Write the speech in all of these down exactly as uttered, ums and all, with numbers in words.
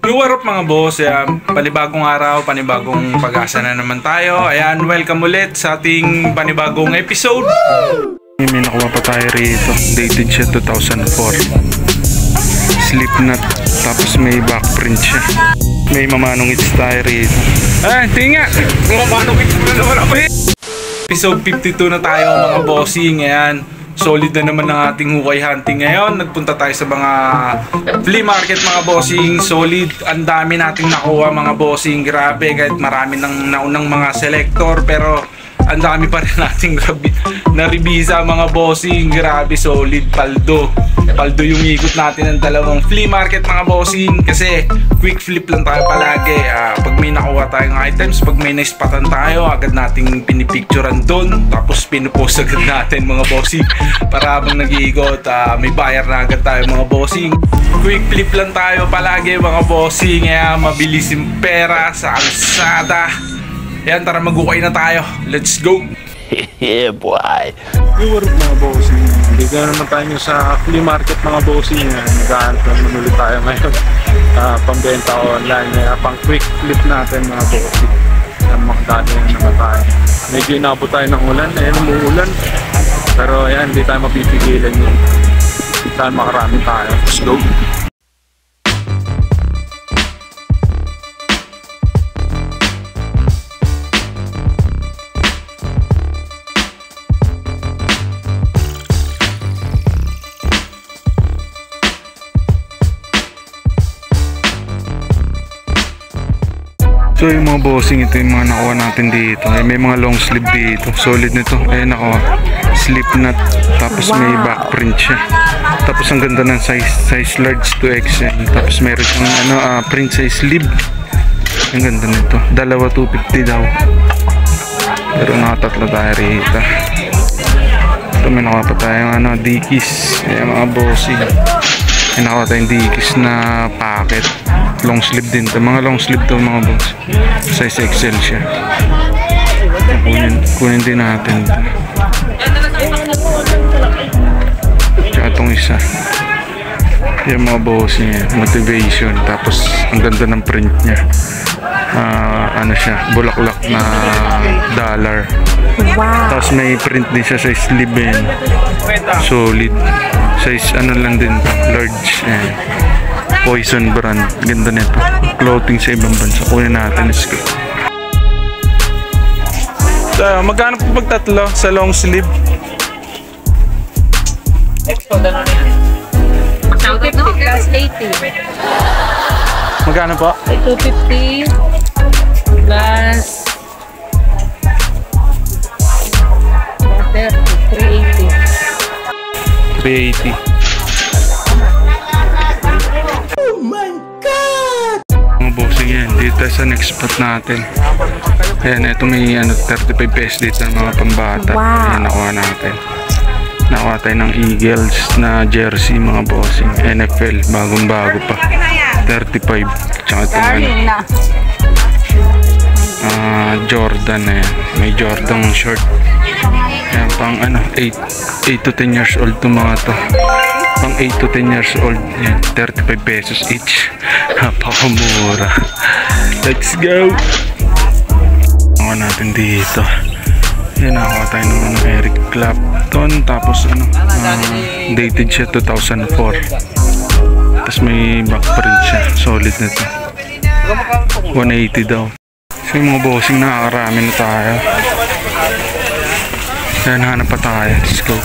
What up mga boss, ayan, panibagong araw, panibagong pag-asa na naman tayo. Ayan, welcome ulit sa ating panibagong episode. May nakuha pa tayo rito, dated siya two thousand four. Slip knot, tapos may back print siya. May mamanong hits tayo rito. Ah, tinga! Mamanong hits na naman ako eh! Episode fifty-two na tayo mga bossing, ayan. Solid na naman ang ating hukay hunting ngayon. Nagpunta tayo sa mga flea market mga bossing. Solid, ang dami nating nakuha mga bossing. Grabe, kahit marami ng naunang mga selector, pero ang dami pa rin nating naribisa mga bossing. Grabe, solid, paldo. Paldo yung ikot natin ng dalawang flea market mga bossing. Kasi quick flip lang tayo palagi. uh, Pag may nakuha tayong items, pag may naispatan tayo, agad nating pinipicturean doon. Tapos pinupost agad natin mga bossing. Para habang nag-iikot, uh, may bayar na agad tayo mga bossing. Quick flip lang tayo palagi mga bossing. Kaya mabilis yung pera sa kalsada. Ayan, tara mag-ukay na tayo. Let's go! Yeah boy! Yung warap mga bossing. Hindi ka naman tayo sa flea market mga bossing. Nag-ahanap naman ulit tayo ngayon. Uh, pambenta online. Uh, pang quick flip natin mga bossing. Ayan, makadali na naman tayo. Medyo inabot tayo ng ulan. Ayan, umuulan. Pero ayan, hindi tayo mapipigilan yun. Saan makarami tayo. Let's go! So yung mga bossing, ito yung mga nakuha natin dito. Ay, may mga long sleeve dito. Solid nito. Ayan ako. Slip knot. Tapos may back print siya. Tapos ang ganda ng size. Size large to X L. Tapos meron siyang ano, uh, print size sleeve. Ang ganda nito. Dalawa two fifty daw. Pero nakatatlo tayo rito. Ito may nakuha pa tayong ano, Dickies. Ayan mga bossing. May nakuha tayong Dickies na packet. Long sleeve din to, mga long sleeve to mga boss. Size X L siya. Kunin, kunin din natin ito. Tsaka itong isa. Yung mga boss niya, motivation. Tapos ang ganda ng print niya. Uh, ano siya, bulaklak na dollar. Wow. Tapos may print din siya sa sleeve yan. Solid. Size ano lang din to, large. Eh. Poison brand. Ganda nito. Clothing sa ibang bansa. Kunin natin. Let's go. So, magkano po pag tatlo sa long sleeve? two fifty plus eighty. Magkano po? two fifty plus thirty. three eighty. three eighty. Yan, dito sa next spot natin. Ayan, ito may ano, thirty-five pesos dito ng mga pambata. Wow. Ayan, nakuha natin. Nakuha tayo ng Eagles na jersey mga bossing. N F L, bagong bago pa. thirty-five. Tsaka itong ano, uh, Jordan. Ayan. May Jordan short. Ayan, pang ano, eight to ten years old itong mga to. Pang eight to ten years old. Ayan, thirty-five pesos each. Napakamura. Let's go. Nakuha natin dito. Yan, nakuha tayo ng ano, Eric Clapton. Tapos ano, uh, dated siya two thousand four. Tapos may back print siya. Solid na to. one eighty daw. So yung mga bossing, nakakarami na tayo. Yan, hanap pa tayo. Let's go.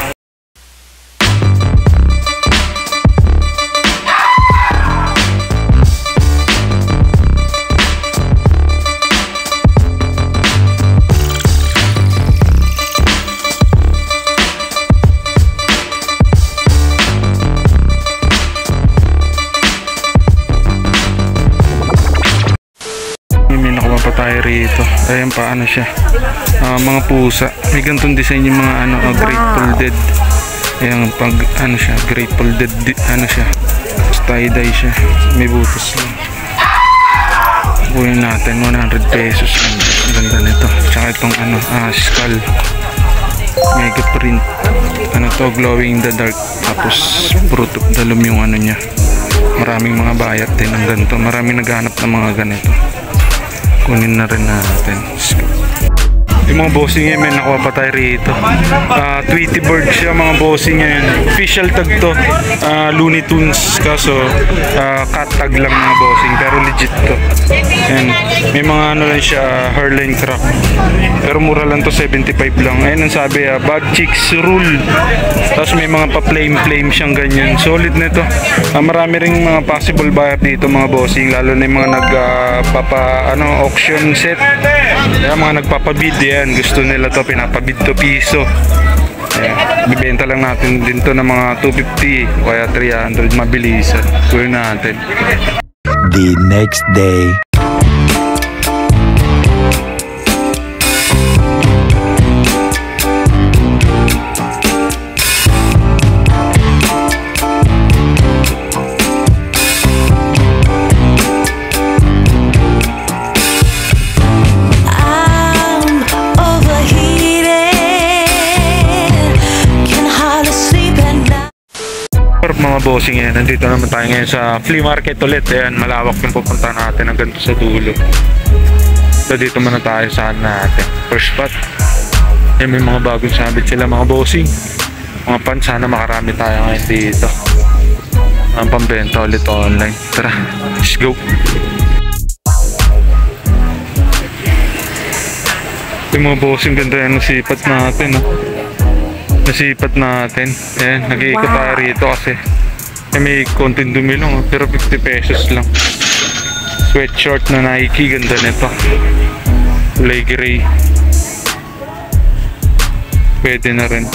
Tayo rito. Ayan pa ano siya, uh, mga pusa. May ganitong design yung mga ano, uh, Grateful Dead. Ayan pag ano siya, Grateful Dead ano siya, tie-dye siya, may butas lang. Kunin natin one hundred pesos. Ang ganda nito. Tsaka itong ano, uh, skull mega print, ano to, glowing in the dark. Tapos fruit of the loom yung ano niya, Maraming mga bayat din ng ganito. Maraming naghahanap ng mga ganito. Kunin na rin natin. Yung mga bossing yan, may nakuha pa tayo rito. Uh, Tweety Bird siya, mga bossing yan. Official tag to. Uh, Looney Tunes kaso uh, cat tag lang mga bossing. Pero legit to. Yan. May mga ano lang siya, uh, Herline Crack. Pero mura lang to, seventy-five lang. Ayun ang sabi, uh, Bad Chicks Rule. Tapos may mga pa-flame-flame siyang ganyan. Solid nito. Uh, marami ring mga possible buyer dito mga bossing. Lalo na yung mga nag uh, papa, ano, auction set. Kaya mga nagpapabid yan. Gusto nila to, pinapabid to piso. Ayan. Bibenta lang natin din to ng mga two fifty o kaya three hundred, mabilisan. Kunin natin. The next day. Mga bossing yan, nandito naman tayo ngayon sa flea market ulit. Ayan, malawak yung pupunta natin hanggang sa dulo. So dito muna tayo saan natin. First spot. Ayan, may mga bagong sabit sila mga bossing. Mga pan, sana makarami tayo ngayon dito. Ang pambenta ulit online. Tara, let's go. Yung mga bossing, ganda yan ang sipat natin. Oh. Nasipat natin. Ayan, nag-iikot tayo rito kasi eh, may konting dumi lang, oh, pero fifty pesos lang. Sweatshirt na Nike, ganda nito. Kulay gray. Pwede na rin.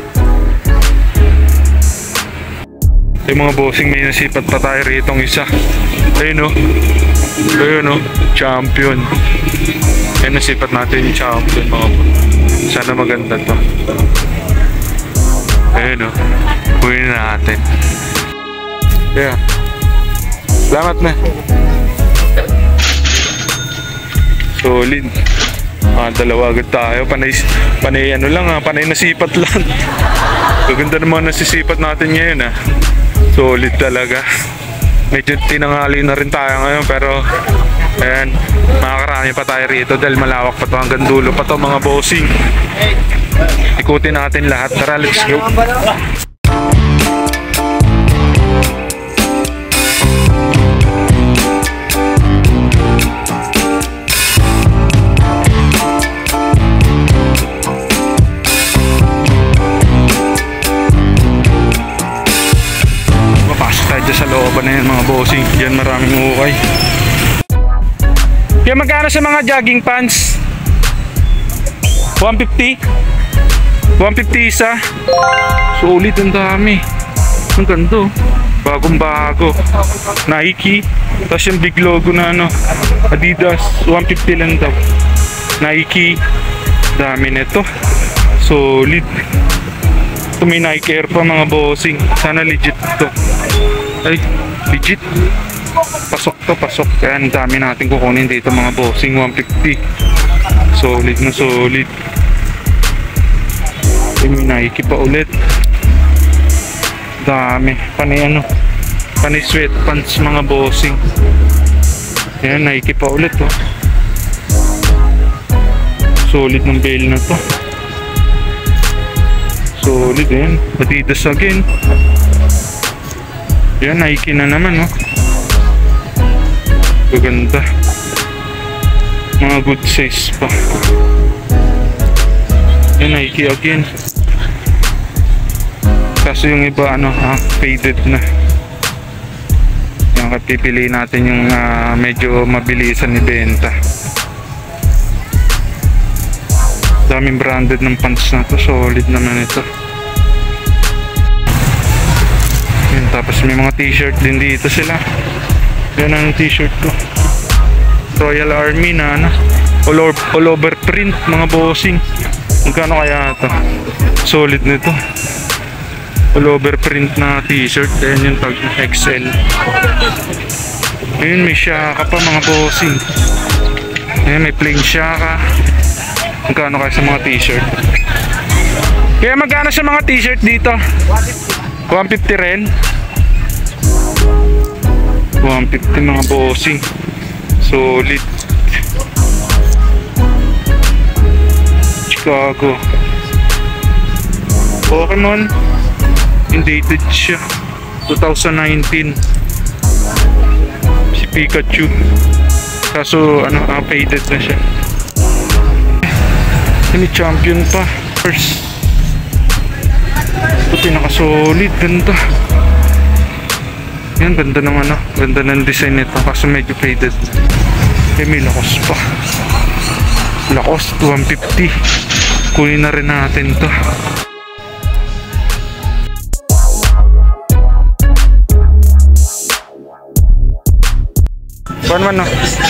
Yung mga bossing, may nasipat pa tayo rito ang isa. Ayun o. Ayun o. Champion. Ayun, nasipat natin yung champion mga po. Sana maganda to. Ayun o. Kunin natin. Yeah. Salamat na. Solid. Ah, dalawa agad tayo. Panay, panay ano lang ha. Panay nasipat lang. Gaganda naman nasisipat natin ngayon ha. Solid talaga. Medyo tinanghali na rin tayo ngayon pero ayan, makakarami pa tayo rito dahil malawak pa to hanggang dulo pa to mga bossing. Ikutin natin lahat. Tara, let's go. Sa looban na yan mga bossing. Diyan maraming ukay. Kaya magkano sa mga jogging pants? one fifty? one fifty isa? Solid, ang dami. Ang ganda. Bagong bago. Nike. Tapos yung big logo na ano, Adidas. one fifty lang daw. Nike. Dami nito. Solid. Ito may Nike Air pa mga bossing. Sana legit ito. Ay, legit. Pasok to, pasok. Kaya ang dami natin kukunin dito mga bossing. one fifty. Solid na solid. Ay, may Nike pa ulit. Dami. Panay ano, panay sweatpants mga bossing. Ayan, Nike pa ulit oh. Solid ng bail na to. Solid yan. Adidas again. Yan, Nike na naman oh. Gaganda. Mga good size pa. Yan, Nike again. Kaso yung iba ano, ah, faded na. Yan, pipiliin natin yung uh, medyo mabilisan ni benta. Daming branded ng pants na to. Solid naman ito. Tapos may mga t-shirt din dito sila. Yan ang t-shirt ko. Royal Army na ano, all over, all over print mga bossing. Magkano kaya ito? Solid nito. All over print na t-shirt. Ayan yung tag X L. Ayun, may shaka pa mga bossing. Ayan, may plain shaka. Magkano kaya sa mga t-shirt? Kaya magkano sa mga t-shirt dito? one fifty rin. one fifty mga bossing. Solid. Chicago. Pokemon. Undated siya. twenty nineteen. Si Pikachu. Kaso ano, uh, faded na siya. Ini champion pa. First. Ito pinaka-solid. Ganda. Yan, ganda ng ano. Ganda ng design nito. Kaso medyo faded. Eh, may lakos pa. Lakos, one fifty. Kunin na rin natin to. Kuhan man, no?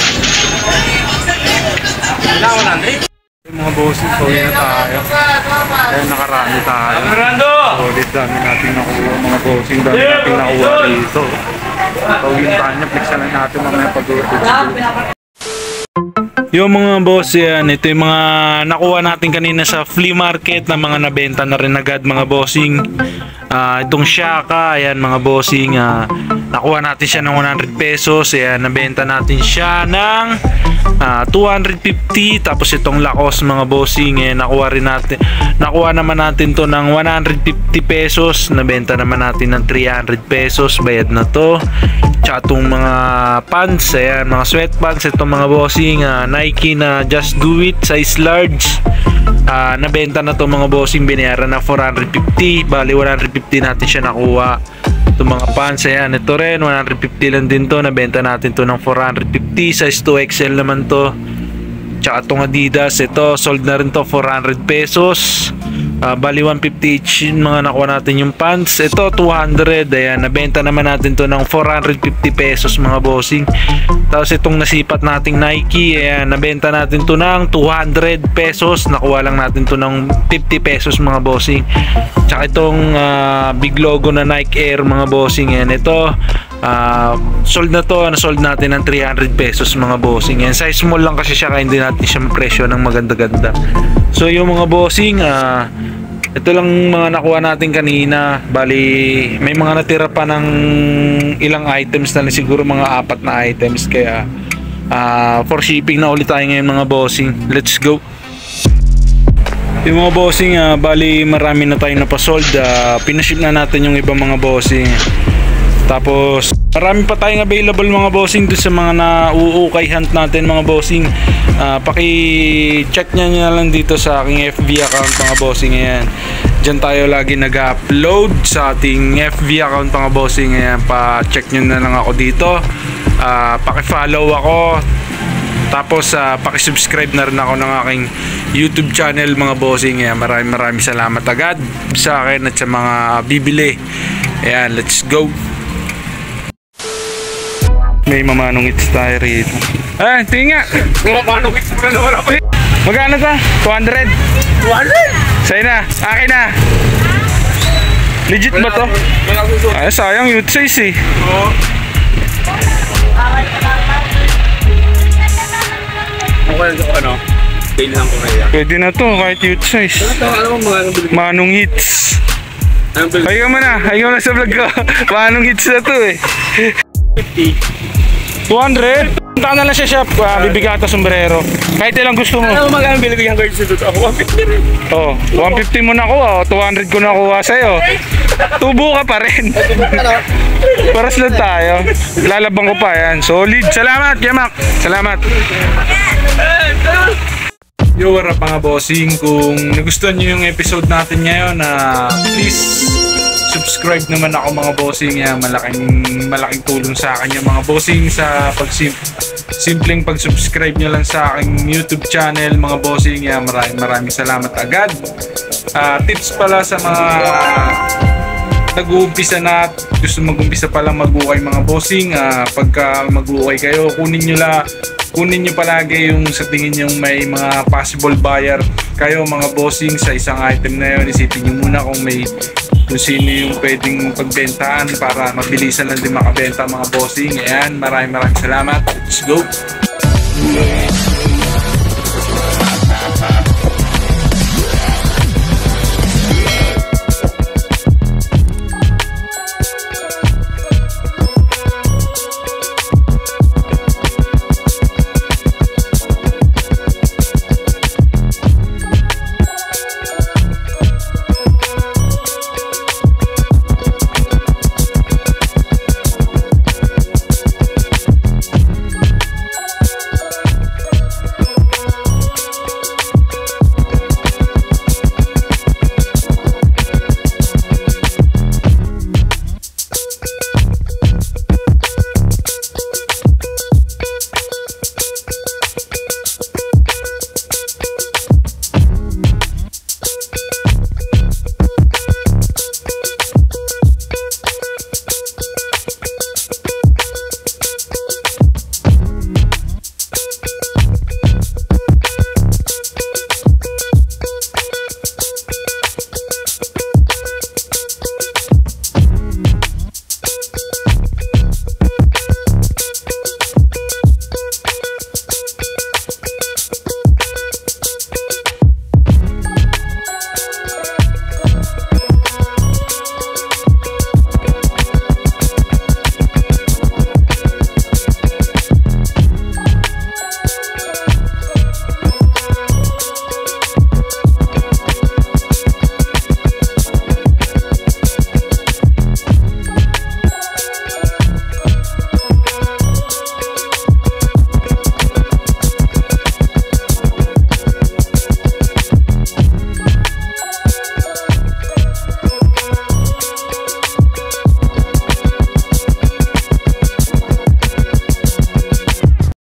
Mga bossing, pauwi na tayo. Kaya nakarami tayo. Solid, dami natin nakuha mga bossing. Dami natin nakuha dito. Pauwi na tayo. Flexan na natin mamaya pag-uwi. Yung mga boss yan, ito yung mga nakuha natin kanina sa flea market na mga nabenta na rin agad mga bossing. Uh, itong Shaka, ayan mga bossing, uh, nakuha natin siya ng one hundred pesos. Ayan, nabenta natin siya ng uh, two hundred fifty. Tapos itong Lacoste mga bossing, ayan, nakuha rin natin, nakuha naman natin to ng one hundred fifty pesos. Nabenta naman natin ng three hundred pesos. Bayad na to. Tsaka itong mga pants, ayan, mga sweatpants, itong mga bossing, uh, Nike na Just Do It size large, uh, nabenta na to mga bossing, binayaran na four hundred fifty. Bali one hundred fifty natin siya nakuha. Itong mga pants, ayan, ito rin one hundred fifty lang din to, nabenta natin to ng four hundred fifty. Size two X L naman to. Tsaka itong Adidas, ito sold na rin to four hundred pesos. Uh, bali one fifty each mga nakuha natin yung pants. Ito two hundred. Ayan, nabenta naman natin to ng four hundred fifty pesos mga bossing. Tapos itong nasipat nating Nike, ayan, nabenta natin to ng two hundred pesos. Nakuha lang natin to ng fifty pesos mga bossing. Tsaka itong uh, big logo na Nike Air mga bossing, ayan, ito uh, sold na to, na-sold natin ng three hundred pesos mga bossing. Ayan, size small lang kasi siya, kaya hindi natin siya mapresyo ng maganda-ganda. So yung mga bossing, uh, ito lang mga nakuha natin kanina. Bali may mga natira pa ng ilang items na lang, siguro mga apat na items. Kaya uh, for shipping na ulit tayo ngayon mga bossing. Let's go. Yung mga bossing, uh, bali marami na tayong napasold. uh, Pinaship na natin yung ibang mga bossing. Tapos marami pa tayong available mga bossing doon sa mga na-uukay hunt natin mga bossing. uh, Paki-check nyo nyo lang dito sa aking F B account mga bossing. Ayan, dyan tayo lagi nag-upload sa ating F B account mga bossing. Ayan, pa-check nyo na lang ako dito. uh, Paki-follow ako. Tapos uh, paki-subscribe na rin ako ng aking YouTube channel mga bossing. Ayan, maraming maraming salamat agad sa akin at sa mga bibili. Ayan, let's go. May mamanong hits tayo rito. Ah, tingin nga. Mamanong hits mo na naman ako eh. Magkano ta? two hundred? two hundred? Sa'yo na. Akin na. Legit ba to? Ay, sayang youth size eh. Oo. Okay, ano? Fail lang ko kaya. Pwede na to kahit youth size. Ano mo mga Manong hits. Ayaw mo na. Ayaw na sa vlog ko. Manong hits na to eh. fifty. two hundred? Punta ka na lang sa shop. Uh, bibigyan ka sombrero. Kahit ilang gusto mo. Ano mo magkano bilibigyan ko yung suit ako? one fifty rin. Oh, one fifty mo nakuha. two hundred ko nakuha sa'yo. Tubo ka pa rin. Paras lang tayo. Lalabang ko pa yan. Solid. Salamat, Yamak. Salamat. Yo, what up mga bossing? Kung nagustuhan nyo yung episode natin ngayon, uh, please subscribe naman ako mga bossing. Yan, malaking malaking tulong sa akin yung mga bossing sa pag simpleng pag-subscribe nyo lang sa aking YouTube channel mga bossing. Yan, maraming maraming salamat agad. Uh, tips pala sa mga nag-uumpisa na at gusto mag-umpisa pa lang mag-ukay mga bossing. Uh, pagka mag-ukay kayo, kunin nyo la kunin nyo palagi yung sa tingin nyo may mga possible buyer kayo mga bossing sa isang item na yun. Isipin nyo muna kung may kung sino yung pwedeng pagbentahan para mabilisan lang din makabenta mga bossing. Ayan, maraming maraming salamat. Let's go!